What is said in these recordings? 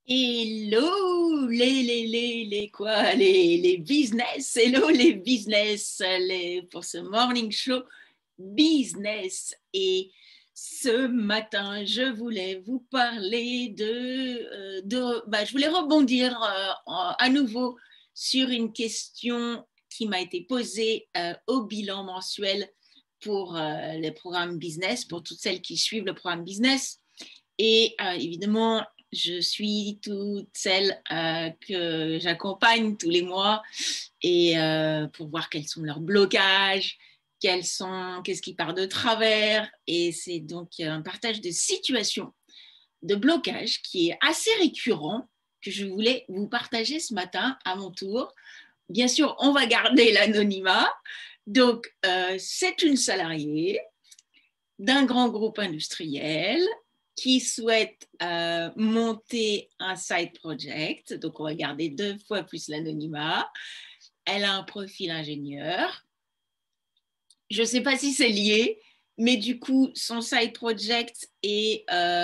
Hello les quoi les business, hello les business pour ce morning show business. Et ce matin je voulais vous parler je voulais rebondir à nouveau sur une question qui m'a été posée au bilan mensuel pour le programme business, pour toutes celles qui suivent le programme business. Et évidemment, je suis toutes celles que j'accompagne tous les mois et pour voir quels sont leurs blocages, qu'est-ce qui part de travers. Et c'est donc un partage de situations, de blocages qui est assez récurrent que je voulais vous partager ce matin à mon tour. Bien sûr, on va garder l'anonymat. Donc, c'est une salariée d'un grand groupe industriel qui souhaite monter un side project. Donc, on va garder 2 fois plus l'anonymat. Elle a un profil ingénieur. Je ne sais pas si c'est lié, mais du coup, son side project est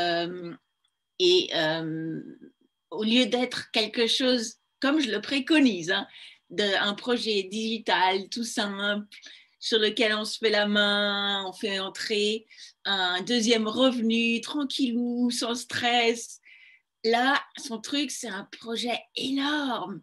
au lieu d'être quelque chose comme je le préconise, un projet digital tout simple, sur lequel on se fait la main, on fait entrer un deuxième revenu, tranquillou, sans stress. Là, son truc, c'est un projet énorme,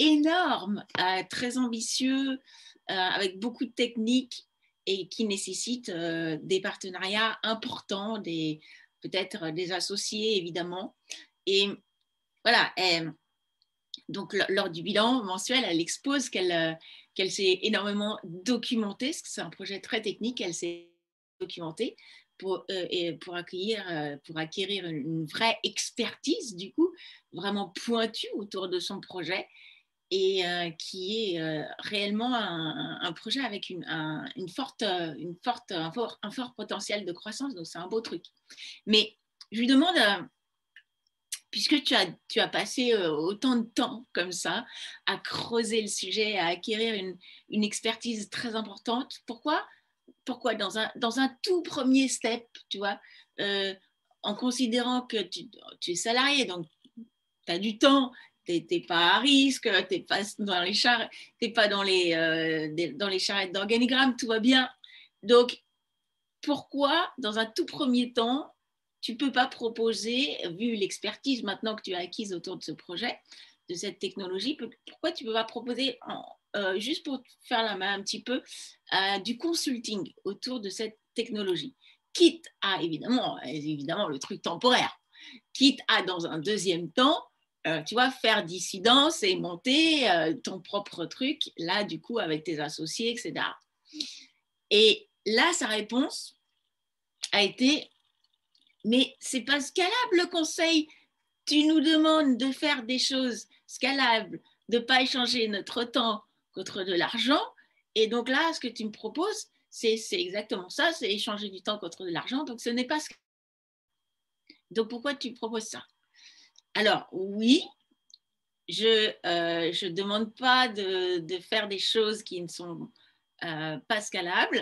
très ambitieux, avec beaucoup de techniques et qui nécessite des partenariats importants, peut-être des associés, évidemment. Et voilà, donc lors du bilan mensuel, elle expose qu'elle s'est énormément documentée, parce que c'est un projet très technique, elle s'est documentée pour acquérir une vraie expertise, du coup, vraiment pointue autour de son projet, et qui est réellement un projet avec un fort potentiel de croissance, donc c'est un beau truc. Mais je lui demande... puisque tu as passé autant de temps comme ça à creuser le sujet, à acquérir une expertise très importante, pourquoi dans un tout premier step, tu vois, en considérant que tu es salarié, donc tu as du temps, tu n'es pas à risque, tu n'es pas dans les charrettes d'organigramme, tout va bien. Donc, pourquoi, dans un tout premier temps, tu ne peux pas proposer, vu l'expertise maintenant que tu as acquise autour de ce projet, de cette technologie, pourquoi tu ne peux pas proposer, juste pour faire la main un petit peu, du consulting autour de cette technologie, quitte à, évidemment le truc temporaire, quitte à, dans un deuxième temps, tu vois, faire dissidence et monter ton propre truc, là, du coup, avec tes associés, etc. Et là, sa réponse a été: mais c'est pas scalable le conseil. Tu nous demandes de faire des choses scalables, de ne pas échanger notre temps contre de l'argent. Et donc là, ce que tu me proposes, c'est exactement ça, c'est échanger du temps contre de l'argent. Donc ce n'est pas scalable. Donc pourquoi tu proposes ça? Alors oui, je ne demande pas de faire des choses qui ne sont pas scalables.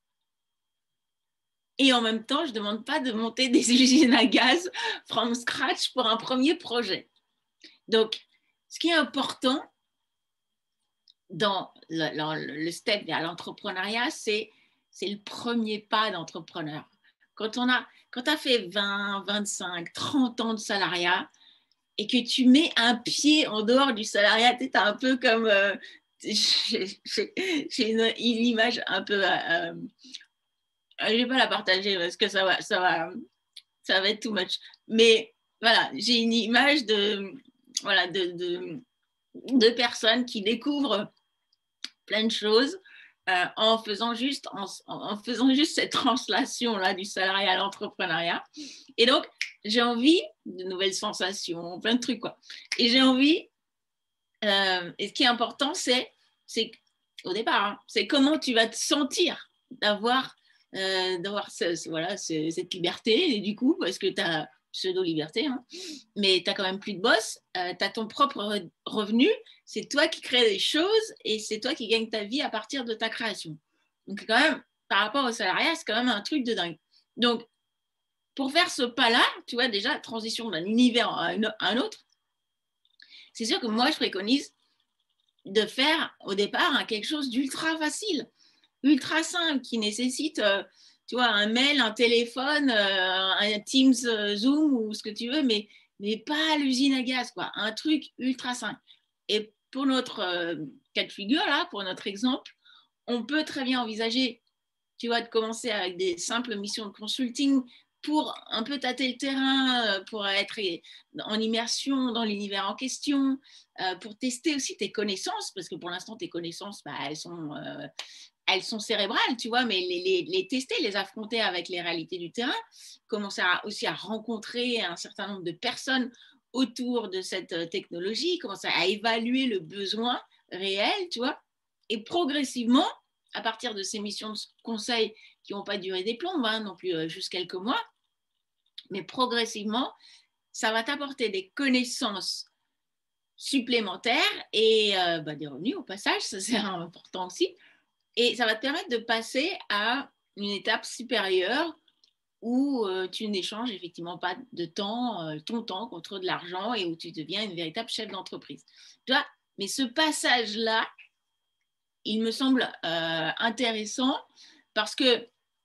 Et en même temps, je ne demande pas de monter des usines à gaz from scratch pour un premier projet. Donc, ce qui est important dans le step vers l'entrepreneuriat, c'est le premier pas d'entrepreneur. Quand tu as fait 20, 25, 30 ans de salariat et que tu mets un pied en dehors du salariat, tu es un peu comme... j'ai une image un peu... je ne vais pas la partager parce que ça va être too much. Mais voilà, j'ai une image de personnes qui découvrent plein de choses en faisant juste cette translation-là du salariat à l'entrepreneuriat. Et donc, j'ai envie de nouvelles sensations, plein de trucs, quoi. Et j'ai envie, et ce qui est important, c'est au départ, c'est comment tu vas te sentir d'avoir cette liberté, et du coup, parce que tu as pseudo-liberté, mais tu n'as quand même plus de boss, tu as ton propre revenu, c'est toi qui crées des choses et c'est toi qui gagnes ta vie à partir de ta création. Donc, quand même, par rapport au salariat, c'est quand même un truc de dingue. Donc, pour faire ce pas-là, tu vois, déjà, transition d'un univers à un autre, c'est sûr que moi, je préconise de faire au départ quelque chose d'ultra facile, ultra simple, qui nécessite, tu vois, un mail, un téléphone, un Teams, Zoom ou ce que tu veux, mais pas à l'usine à gaz, quoi. Un truc ultra simple. Et pour notre cas de figure, là, pour notre exemple, on peut très bien envisager, tu vois, de commencer avec des simples missions de consulting pour un peu tâter le terrain, pour être en immersion dans l'univers en question, pour tester aussi tes connaissances, parce que pour l'instant, tes connaissances, bah, elles sont cérébrales, tu vois, mais les tester, les affronter avec les réalités du terrain, commencer aussi à rencontrer un certain nombre de personnes autour de cette technologie, commencer à évaluer le besoin réel, tu vois, et progressivement, à partir de ces missions de conseil qui n'ont pas duré des plombes, hein, non plus juste quelques mois, mais progressivement, ça va t'apporter des connaissances supplémentaires et des revenus au passage, ça c'est important aussi, et ça va te permettre de passer à une étape supérieure où tu n'échanges effectivement pas de temps, ton temps contre de l'argent et où tu deviens une véritable chef d'entreprise. Tu vois, mais ce passage-là, il me semble intéressant parce que,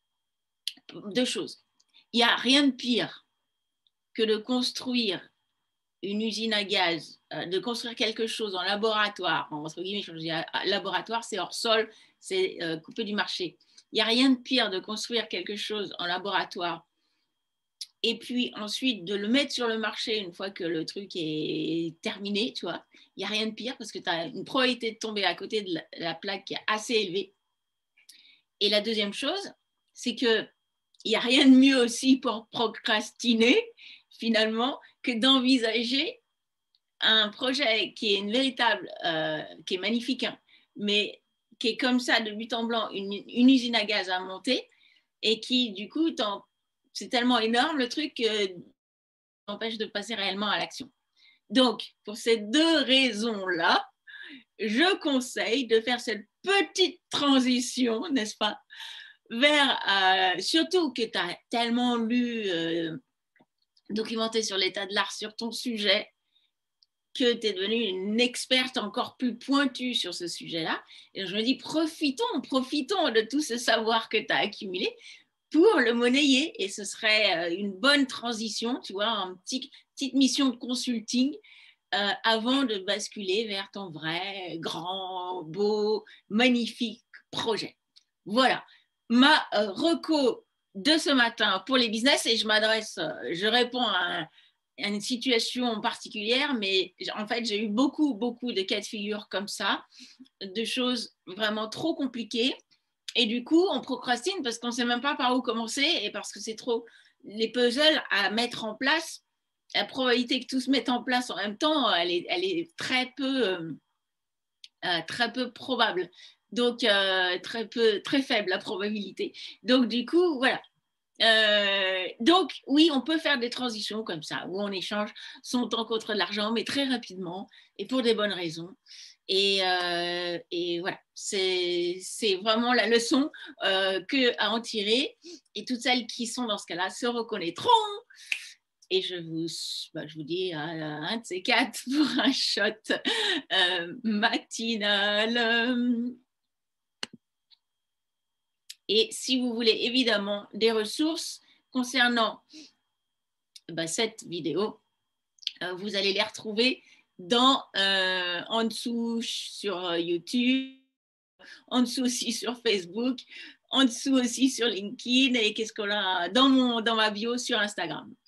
deux choses, il n'y a rien de pire que de construire une usine à gaz, de construire quelque chose en laboratoire, entre guillemets, je dis laboratoire, c'est hors sol, c'est coupé du marché. Il n'y a rien de pire de construire quelque chose en laboratoire et puis ensuite de le mettre sur le marché une fois que le truc est terminé, tu vois. Il n'y a rien de pire parce que tu as une probabilité de tomber à côté de la plaque qui est assez élevée. Et la deuxième chose, c'est qu'il n'y a rien de mieux aussi pour procrastiner, finalement, que d'envisager un projet qui est une véritable, qui est magnifique, hein, mais qui est comme ça de but en blanc, une usine à gaz à monter et qui, du coup, c'est tellement énorme le truc que t'empêche de passer réellement à l'action. Donc, pour ces deux raisons-là, je conseille de faire cette petite transition, n'est-ce pas, vers, surtout que tu as tellement lu, documenté sur l'état de l'art sur ton sujet, que tu es devenue une experte encore plus pointue sur ce sujet-là. Et je me dis, profitons de tout ce savoir que tu as accumulé pour le monnayer. Et ce serait une bonne transition, tu vois, une petite mission de consulting avant de basculer vers ton vrai, grand, beau, magnifique projet. Voilà, ma reco de ce matin pour les business, et je réponds à une situation particulière, mais en fait, j'ai eu beaucoup de cas de figure comme ça, de choses vraiment trop compliquées. Et du coup, on procrastine parce qu'on ne sait même pas par où commencer et parce que c'est trop les puzzles à mettre en place. La probabilité que tout se mette en place en même temps, elle est très peu probable. Donc, très faible la probabilité. Donc, du coup, voilà. Donc, oui, on peut faire des transitions comme ça, où on échange son temps contre de l'argent, mais très rapidement et pour des bonnes raisons. Et voilà, c'est vraiment la leçon à en tirer. Et toutes celles qui sont dans ce cas-là se reconnaîtront. Et je vous dis un de ces quatre pour un shot matinal. Et si vous voulez évidemment des ressources concernant cette vidéo, vous allez les retrouver en dessous sur YouTube, en dessous aussi sur Facebook, en dessous aussi sur LinkedIn et qu'est-ce qu'on a dans ma bio sur Instagram.